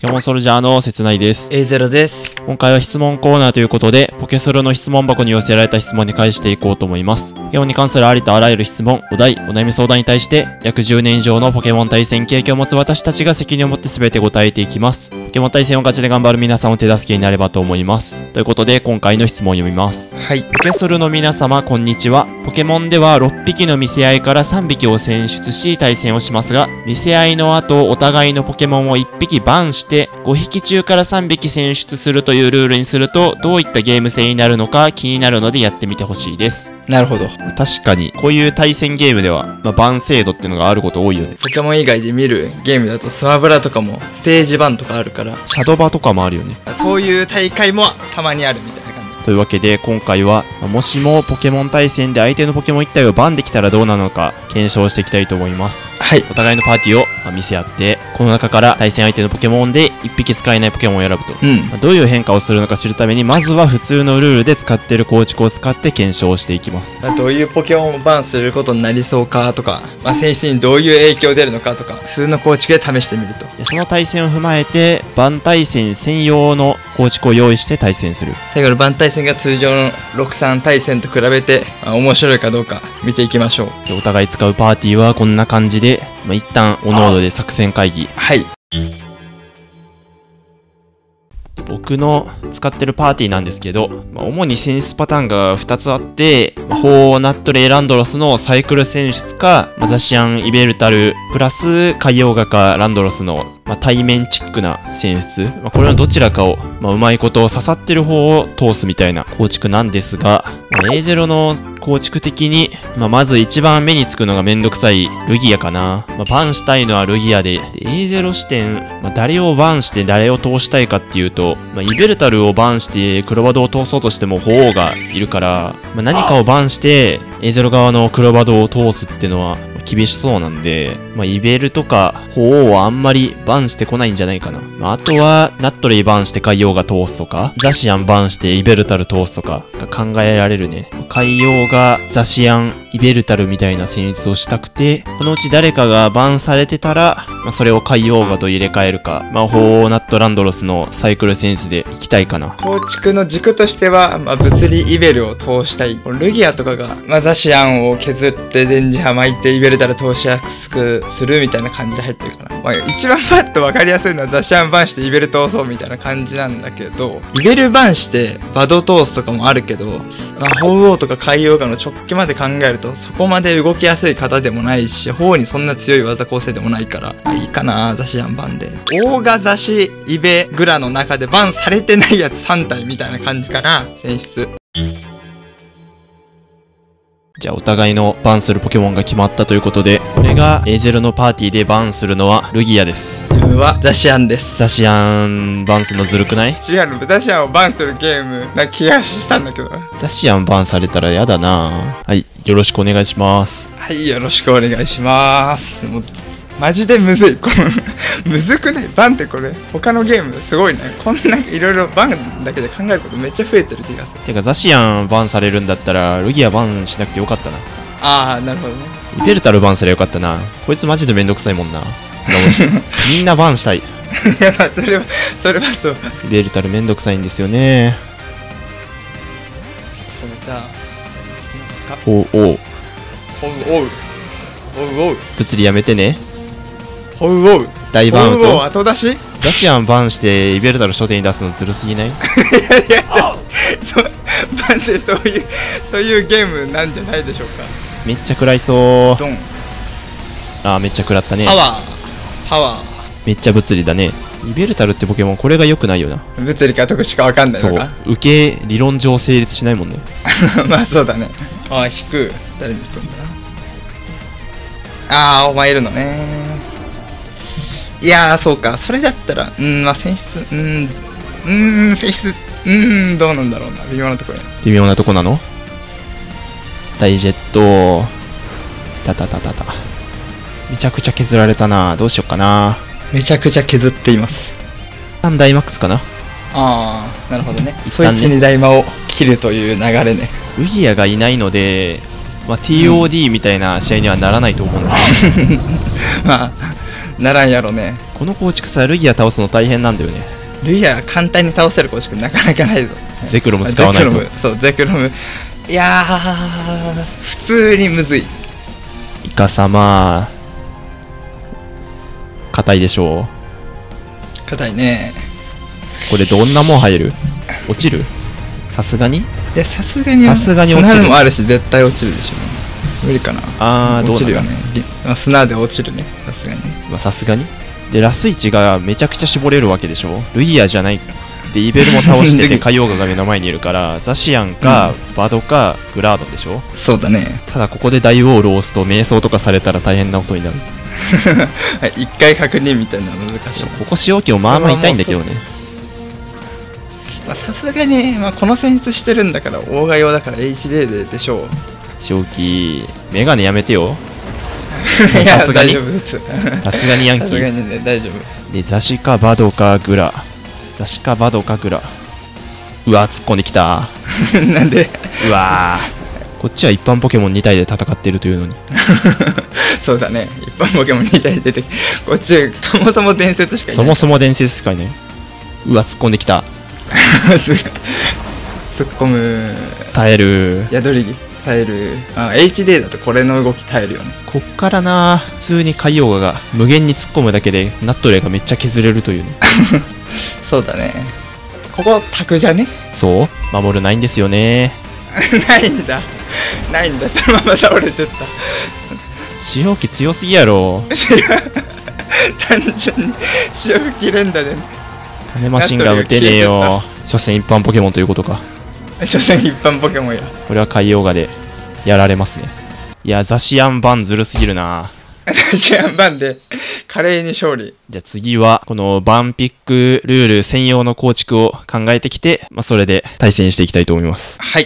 ケモンソルジャーの切ないです。 A0 です。 今回は質問コーナーということで、ポケソルの質問箱に寄せられた質問に返していこうと思います。ポケモンに関するありとあらゆる質問、お題、お悩み相談に対して、約10年以上のポケモン対戦経験を持つ私たちが責任を持って全て答えていきます。ポケモン対戦をガチで頑張る皆さんを手助けになればと思います。ということで、今回の質問を読みます。 はい。 ポケソルの皆様、こんにちは。ポケモンでは6匹の見せ合いから3匹を選出し対戦をしますが、見せ合いの後、お互いのポケモンを1匹バンして、5匹中から3匹選出するというルールにすると、どういったゲーム性になるのか気になるのでやってみてほしいです。 なるほど。 確かに、こういう対戦ゲームでは、バン制度っていうのがあること多いよね。 ポケモン以外で見るゲームだとスマブラとかもステージ版とかあるから、 シャドバとかもあるよね。 そういう大会もたまにあるみたいな感じ。 というわけで今回はもしもポケモン対戦で相手のポケモン1体をバンできたらどうなのか検証していきたいと思います。 はい。 お互いのパーティーを見せ合ってこの中から対戦相手のポケモンで1匹使えないポケモンを選ぶと、どういう変化をするのか知るためにまずは普通のルールで使っている構築を使って検証していきます。 どういうポケモンをバンすることになりそうかとか、選出にどういう影響出るのかとか、普通の構築で試してみると。 でその対戦を踏まえてバン対戦専用の構築を用意して対戦する。 最後のバン対戦が通常の63対戦と比べて、面白いかどうか見ていきましょう。 でお互い使うパーティーはこんな感じで、一旦おのおので作戦会議。 はい。 僕の使ってるパーティーなんですけど、主に選出パターンが2つあって、ホーナットレイランドロスのサイクル選出か、ザシアン・イベルタル、プラス海洋画家ランドロスの、対面チックな選出。これのどちらかを、うまいこと刺さってる方を通すみたいな構築なんですが、A0 の構築的に、まず一番目につくのがめんどくさいルギアかな。バンしたいのはルギアで、A0 視点、誰をバンして誰を通したいかっていうと、イベルタルをバンしてクロバドを通そうとしても鳳凰がいるから、何かをバンして A0 側のクロバドを通すってのは厳しそうなんで、イベルとか鳳凰はあんまりバンしてこないんじゃないかな。あとはナットレイバンして海洋が通すとか、ザシアンバンしてイベルタル通すとかが考えられるね。海洋がザシアン、イベルタルみたいな選出をしたくて、このうち誰かがバンされてたら、それを海洋画と入れ替えるか、ホーナットランドロスのサイクルセンスでいきたいかな。 構築の軸としては、物理イベルを通したい。ルギアとかが、ザシアンを削って電磁波巻いてイベルタル通しやすくするみたいな感じで入ってるかな。一番パッと分かりやすいのはザシアンバンしてイベル通そうみたいな感じなんだけど、イベルバンしてバド通すとかもあるけど、鳳凰とか海洋画の直帰まで考えるとそこまで動きやすい方でもないし、鳳にそんな強い技構成でもないから、いいかな、ザシアンバンで。オーガザシイベグラの中でバンされてないやつ3体みたいな感じから選出。 じゃあお互いのバンするポケモンが決まったということで、これが A0 のパーティーでバンするのはルギアです。 自分はザシアンです。 ザシアンバンするのずるくない？ 違うの、ザシアンをバンするゲームな気がしたんだけど。 ザシアンバンされたらやだな。はい、よろしくお願いします。 はい、よろしくお願いします。もうマジでむずい。むずくない？バンってこれ他のゲームすごいね。こんないろいろバンだけで考えることめっちゃ増えてる気がする。 てかザシアンバンされるんだったらルギアバンしなくてよかったな。 ああ、なるほどね。 イベルタルバンすればよかったな。こいつマジでめんどくさいもんな。みんなバンしたい。 いや、それはそう。 イベルタルめんどくさいんですよね。 じゃあおう。物理やめてね。大バウント。 後出し？ ザシアンバンしてイベルタル初手に出すのずるすぎない？ いやバンってそういうゲームなんじゃないでしょうか。 めっちゃ食らいそう。 ドン。 あー、めっちゃ食らったね。 パワー。 めっちゃ物理だね。イベルタルってポケモンこれが良くないよな。 物理か特殊か分かんないのか。 そう、受け理論上成立しないもんね。 そうだね。引く。誰に引くんだ。お前いるのね。いやー、そうか。それだったら選出どうなんだろうな。微妙なところ。 微妙なとこなの？ダイジェットめちゃくちゃ削られたな。どうしよっかな。 めちゃくちゃ削っています。 ダイマックスかな。 なるほどね。そいつにダイマを切るという流れね。 ルギアがいないので、TOD みたいな試合にはならないと思うんですよ。 ならんやろね。 この構築さ、ルギア倒すの大変なんだよね。 ルギア簡単に倒せる構築なかなかないぞ。 ゼクロム使わないと。 そう、ゼクロム。いやー、普通にむずい。 イカ様、硬いでしょ硬いね。 う。これどんなもん入る？落ちる？さすがに？ いや、さすがに落ちる。 砂もあるし、絶対落ちるでしょ。無理かな。 どうなの？ 落ちるよね。砂で落ちるね。さすがにね。 さすがに。で、ラス1がめちゃくちゃ絞れるわけでしょ。ルイヤじゃない。で、イベルも倒してて、カヨーガが目の前にいるから、ザシアンか、バドか、グラードンでしょ。 そうだね。 ただ、ここで大ウォールを押すと、瞑想とかされたら大変なことになる。 一回確認みたいなの難しい。 ここ使用機もまあまあ痛いんだけどね。 さすがに、この選出してるんだから、大画用だから HD でしょう。 使用機、メガネやめてよ。 いや、 さすがに大丈夫です。 さすがにヤンキさすがー。 にね、大丈夫。 で、ザシかバドかグラ。ザシかバドかグラ。うわ、突っ込んできた。 なんでうわー。こっちは一般ポケモン2体で戦ってるというのに。 そうだね。一般ポケモン2体出て、こっち、そもそも伝説しかいない。 そもそも伝説しかいない。うわ、突っ込んできた。 突っ込む。 耐える。 宿り木耐える。HD だとこれの動き耐えるよね。 こっからな、普通にカイオーガが無限に突っ込むだけでナットレイがめっちゃ削れるというね。 そうだね。ここタクじゃね？ そう守るないんですよね。 ないんだ。ないんだ。そのまま倒れてった。 使用機強すぎやろ。 単純に使用機連打で、ね、 種マシンが打てねえよ。所詮一般ポケモンということか。 所詮一般ポケモンや。 これはカイオーガでやられますね。いや、ザシアンバンずるすぎるな。 ザシアンバンで華麗に勝利。 じゃあ次はこのバンピックルール専用の構築を考えてきて、それで対戦していきたいと思います。 はい。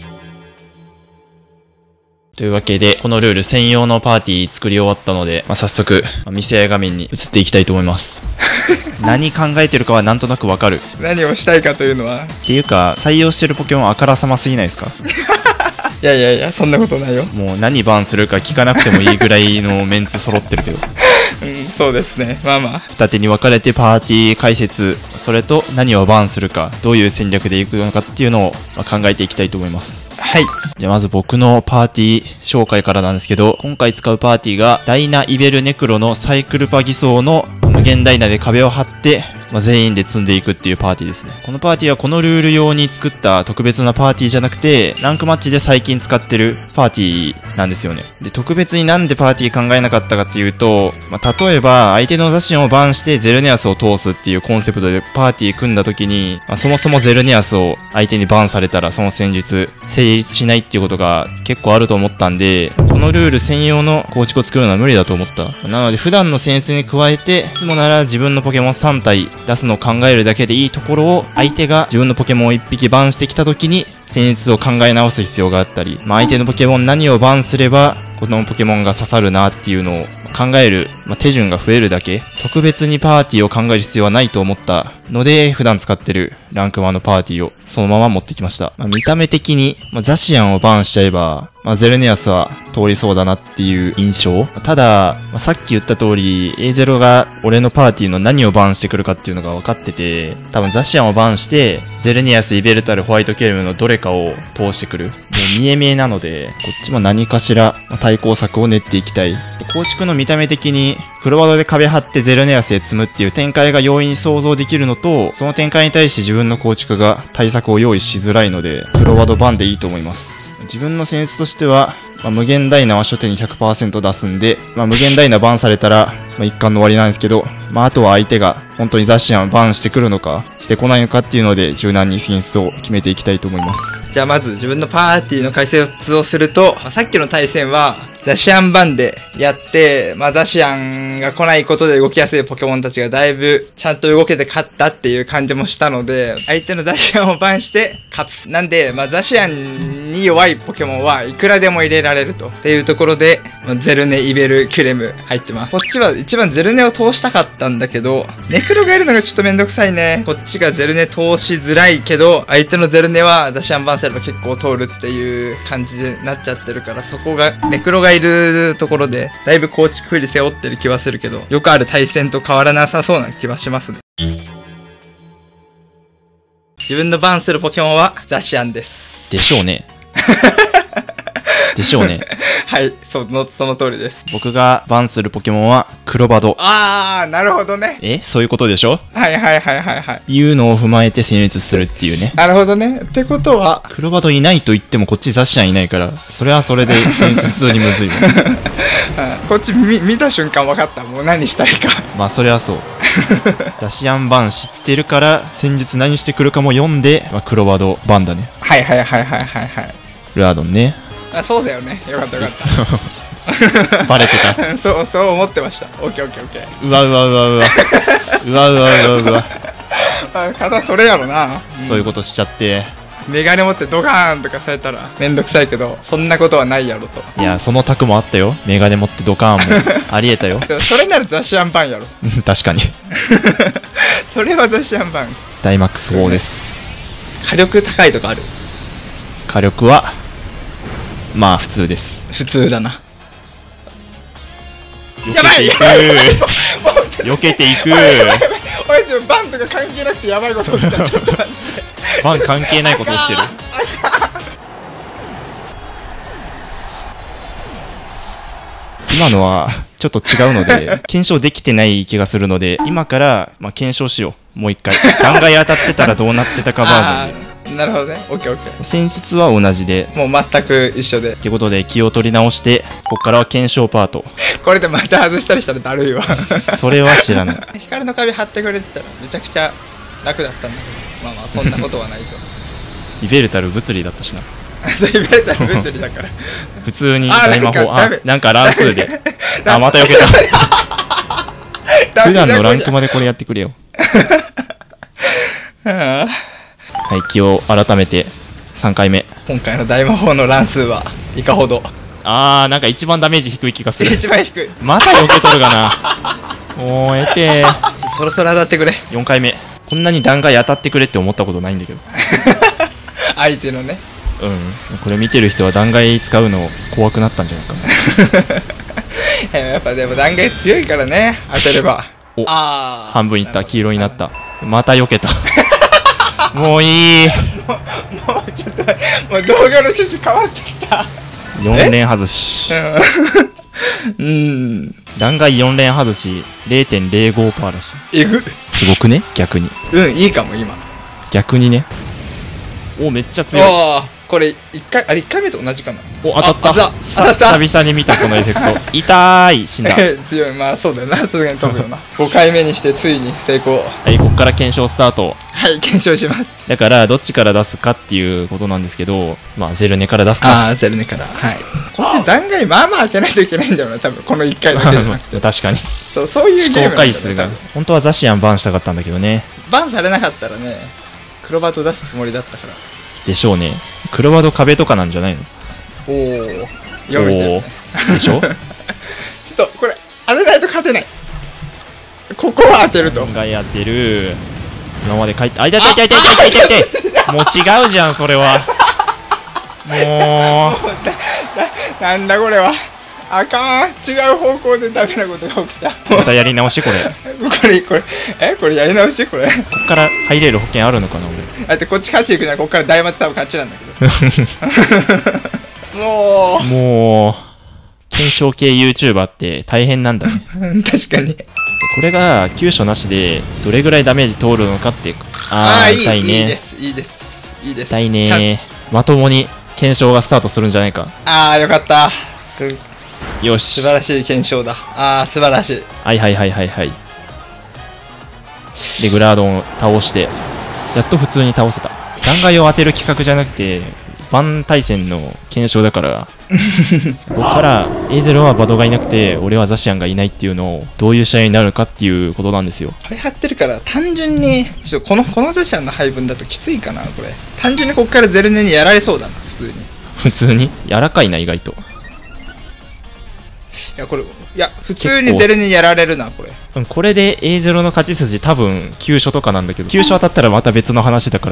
というわけで、このルール専用のパーティー作り終わったので、早速、見せ合い画面に移っていきたいと思います。何考えてるかはなんとなくわかる。 何をしたいかというのは。 っていうか、採用してるポケモンあからさますぎないですか？ いや、そんなことないよ。 もう何バンするか聞かなくてもいいぐらいのメンツ揃ってるけど。 そうですね。まあまあ。 二手に分かれてパーティー解説、それと何をバンするか、どういう戦略でいくのかっていうのを考えていきたいと思います。 はい。 じゃあまず僕のパーティー紹介からなんですけど、今回使うパーティーがダイナ・イベル・ネクロのサイクルパ偽装の無限ダイナで壁を張って、全員で積んでいくっていうパーティーですね。このパーティーはこのルール用に作った特別なパーティーじゃなくて、ランクマッチで最近使ってるパーティーなんですよね。で、特別になんでパーティー考えなかったかっていうと、例えば相手のザシオンをバンしてゼルネアスを通すっていうコンセプトでパーティー組んだ時に、そもそもゼルネアスを相手にバンされたらその戦術成立しないっていうことが結構あると思ったんで、このルール専用の構築を作るのは無理だと思った。なので普段の戦術に加えて、いつもなら自分のポケモン3体出すのを考えるだけでいいところを、相手が自分のポケモンを1匹バンしてきた時に戦術を考え直す必要があったり、相手のポケモン何をバンすればこのポケモンが刺さるなっていうのを考える、手順が増えるだけ、特別にパーティーを考える必要はないと思ったので、普段使ってるランクマンのパーティーをそのまま持ってきました。見た目的に、ザシアンをバンしちゃえば、ゼルネアスは通りそうだなっていう印象。ただ、さっき言った通り、A0 が俺のパーティーの何をバンしてくるかっていうのが分かってて、多分ザシアンをバンして、ゼルネアス、イベルタル、ホワイトケルムのどれかを通してくる。もう見え見えなので、こっちも何かしら対抗策を練っていきたい。構築の見た目的に、フロワードで壁張ってゼルネアスへ積むっていう展開が容易に想像できるのと、その展開に対して自分の構築が対策を用意しづらいので、フロワードバンでいいと思います。自分の戦術としては、無限ダイナは初手に 100% 出すんで、無限ダイナバンされたら、一貫の終わりなんですけど、あとは相手が本当にザシアンをバンしてくるのか、してこないのかっていうので、柔軟に戦術を決めていきたいと思います。 じゃあまず自分のパーティーの解説をすると、さっきの対戦は、ザシアンバンでやって、ザシアンが来ないことで動きやすいポケモンたちがだいぶちゃんと動けて勝ったっていう感じもしたので、相手のザシアンをバンして勝つ。なんで、ザシアンに弱いポケモンはいくらでも入れられると。っていうところで、 ゼルネ、イベル、キュレム入ってます。こっちは一番ゼルネを通したかったんだけど、ネクロがいるのがちょっとめんどくさいね。こっちがゼルネ通しづらいけど、相手のゼルネはザシアンバンすれば結構通るっていう感じでなっちゃってるから、そこが、ネクロがいるところで、だいぶ構築不利背負ってる気はするけど、よくある対戦と変わらなさそうな気はしますね。自分のバンするポケモンはザシアンです。 でしょうね。でしょうね。 はい、その通りです。 僕がバンするポケモンはクロバド。 なるほどね。 そういうことでしょ？ はいはいはいはいはい。 いうのを踏まえて戦術するっていうね。 なるほどね。ってことは、 クロバドいないと言ってもこっちザシアンいないから、それはそれで戦術普通にむずいわ。 こっち見た瞬間分かった。もう何したいか。 まあそれはそう。ザシアンバン知ってるから、戦術何してくるかも読んで、まあ、クロバドバンだね。 はいはいはいはいはいはい。 ルアードンね。 そうだよね。よかったよかった。 バレてた。 そう思ってました。オッケーオッケーオッケー。 うわ。うわ。 ただそれやろな。 そういうことしちゃって。 メガネ持ってドカーンとかされたらめんどくさいけど、そんなことはないやろと。 いや、そのタクもあったよ。メガネ持ってドカーンもありえたよ。 でもそれならザシアンバンやろ。 確かに。 それはザシアンバン。 ダイマックス4です。 火力高いとかある？ 火力はまあ普通です。 普通だな。 やばい。避けていく。 おい、バンとか関係なくてやばいこと起きた。ちょっと待って。 バン関係ないこと起きてる。今のはちょっと違うので検証できてない気がするので、今からまあ検証しよう。もう一回断崖当たってたらどうなってたかバージョンで。 なるほどね。オッケーオッケー。 戦術は同じで、 もう全く一緒で。 ってことで気を取り直して、ここからは検証パート。 これでまた外したりしたらだるいわ。 それは知らない。 光の壁貼ってくれてたらめちゃくちゃ楽だったんだけど、まあそんなことはないと。 イベルタル物理だったしな。 イベルタル物理だから。 普通に大魔法、なんか乱数で。また避けた。普段のランクまでこれやってくれよ。はい、気を改めて3回目。 今回の大魔法の乱数はいかほど？ なんか一番ダメージ低い気がする。 一番低い。 また避けとるがな。もうそろそろ当たってくれ。 4回目。こんなに弾丸当たってくれって思ったことないんだけど。 相手のね。 これ見てる人は弾丸使うの怖くなったんじゃないかな。 やっぱでも弾丸強いからね、当てれば。 半分いった。黄色になった。また避けた。もういい。 もうちょっと、もう動画の趣旨変わってきた。 4連外し。弾丸4連外し 0.05% らしい。すごくね？逆に。 いいかも今。 逆にね。めっちゃ強い。 これ1回目と同じかな。 当たった。久々に見たこのエフェクト。痛い。死んだ。 強い。まあそうだよな。さすがに飛ぶよな。5回目にしてついに成功。 はい、ここから検証スタート。 はい、検証します。 だからどっちから出すかっていうことなんですけど、まあゼルネから出すか。 ゼルネから。はい。こっち弾丸まあまあ当てないといけないんだよな、多分この1回だけじゃなくて。 確かに。 そういうゲーム。 試行回数が。本当はザシアンバンしたかったんだけどね。 バンされなかったらね、クロバト出すつもりだったから。 でしょうね。クロバド壁とかなんじゃないの？ 読めてる。 でしょ？ ちょっとこれ当てないと勝てない。ここは当てると。 弾丸当てる。今まで書いて、痛い。もう違うじゃん、それは。もう。なんだこれは。あかん。違う方向でダメなことが起きた。 またやり直しこれ。 これやり直しこれ。 こっから入れる保険あるのかな、俺。 だってこっち勝ち行くならこっから大松多分勝ちなんだけど。 もう、検証系 YouTuber って大変なんだね。 確かに。 これが急所なしでどれぐらいダメージ通るのかっていう。痛いね。 いいです。 痛いね。まともに検証がスタートするんじゃないか。 よかった。 よし。 素晴らしい検証だ。素晴らしい。 はい。で、グラードンを倒して、やっと普通に倒せた。弾丸を当てる企画じゃなくて、バン対戦の検証だから、ここからエゼロはバドがいなくて、俺はザシアンがいないっていうのを、どういう試合になるかっていうことなんですよ。 これ張ってるから、単純に、このザシアンの配分だときついかな、これ。単純にここからゼルネにやられそうだな、普通に。 普通に柔らかいな、意外と。 やこれ、いや普通にゼルにやられるなこれ。 これで A0 の勝ち筋多分急所とかなんだけど、急所当たったらまた別の話だから、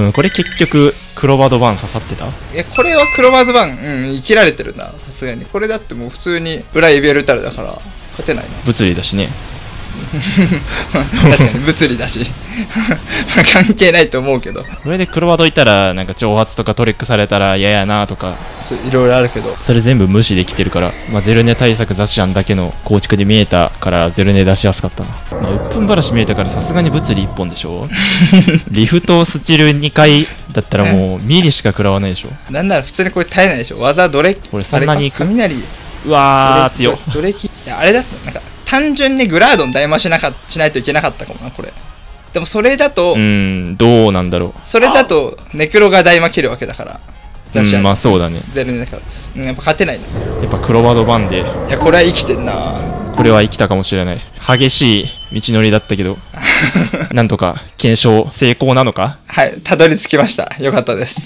これ結局黒バドバン刺さってた。 これは黒バドバン生きられてるな、さすがに。これだってもう普通に裏イベルタルだから勝てないな。 物理だしね。 確かに物理だし関係ないと思うけど、 これで黒バドいたらなんか挑発とかトリックされたら嫌やなとかいろいろあるけど、 それ全部無視できてるから、ゼルネ対策ザシアンだけの構築で見えたからゼルネ出しやすかったな。うっぷんばらし見えたからさすがに物理1本でしょ。リフとスチル2回だったらもうミリしか食らわないでしょ。 なんなら普通にこれ耐えないでしょ。技どれこれそんなにいく？ 雷、 うわー強っ。 どれき、いやあれだったなんか単純にグラードン大魔しないといけなかったかもなこれ。でもそれだとどうなんだろう。 それだとネクロが大魔切るわけだから、 まあそうだね。 ゼルネだから、やっぱ勝てないな。 やっぱ黒バドバンで、 いやこれは生きてんな。 これは生きたかもしれない。激しい道のりだったけどなんとか検証成功なのか。 はい、たどり着きました。よかったです。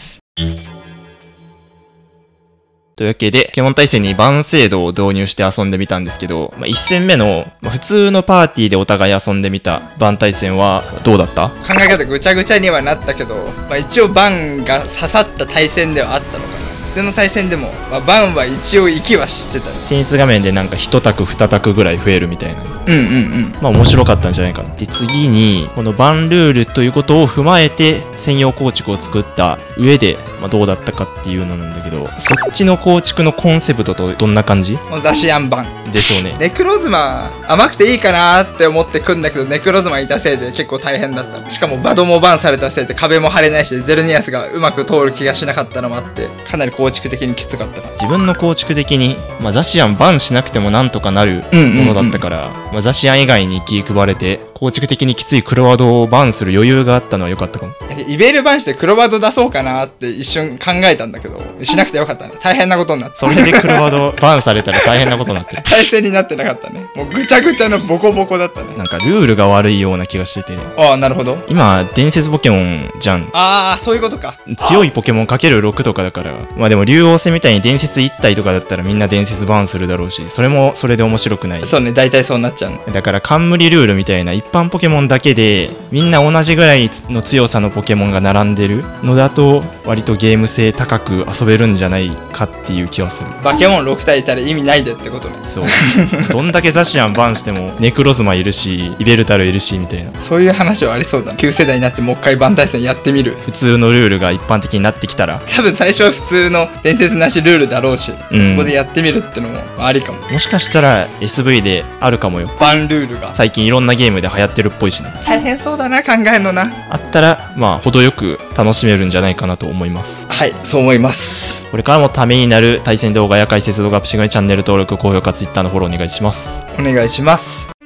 というわけで、ポケモン対戦にバン制度を導入して遊んでみたんですけど、1戦目の、普通のパーティーでお互い遊んでみたバン対戦はどうだった？ 考え方ぐちゃぐちゃにはなったけど、一応バンが刺さった対戦ではあったのかな。普通の対戦でも、バンは一応息は知ってた。 選出画面でなんか1択2択ぐらい増えるみたいな。面白かったんじゃないかな。で、次に、このバンルールということを踏まえて、専用構築を作った上で、どうだったかっていうのなんだけど、そっちの構築のコンセプトとどんな感じ？ ザシアンバンでしょうね。 ネクロズマ甘くていいかなーって思ってくんだけど、ネクロズマいたせいで結構大変だった。しかもバドもバンされたせいで壁も張れないし、ゼルニアスがうまく通る気がしなかったのもあって、かなり構築的にきつかったな。 自分の構築的に、ザシアンバンしなくてもなんとかなるものだったから、ザシアン以外に気配れて構築的にきつい黒バドをバンする余裕があったのは良かったかも。 イベールバンして黒バド出そうかなって一瞬考えたんだけど、しなくてよかったね。大変なことになって。 それで黒バドバンされたら大変なことになってる。 対戦になってなかったね。もうぐちゃぐちゃのボコボコだったね。 なんかルールが悪いような気がしてて、 ああ、なるほど。 今伝説ポケモンじゃん。 ああ、そういうことか。 強いポケモン ×6 とかだから、でも竜王戦みたいに伝説1体とかだったらみんな伝説バンするだろうし、それもそれで面白くない。 そうね、大体そうなっちゃう。 だから冠ルールみたいな一般ポケモンだけでみんな同じぐらいの強さのポケモンが並んでるのだと割とゲーム性高く遊べるんじゃないかっていう気はする。 バケモン6体いたら意味ないでってことね。 そうどんだけザシアンバンしてもネクロズマいるしイベルタルいるしみたいな、 そういう話はありそうだ。旧世代になってもう一回バン対戦やってみる。 普通のルールが一般的になってきたら、 多分最初は普通の伝説なしルールだろうし、そこでやってみるってのもありかも。 もしかしたら SV であるかもよ、 バンルールが。 最近いろんなゲームで流行ってるっぽいしね。 大変そうだな、考えんのな。 あったら程よく楽しめるんじゃないかなと思います。 はい、そう思います。 これからもためになる対戦動画や解説動画、プシグニチャンネル登録、高評価、Twitter のフォローお願いします。 お願いします。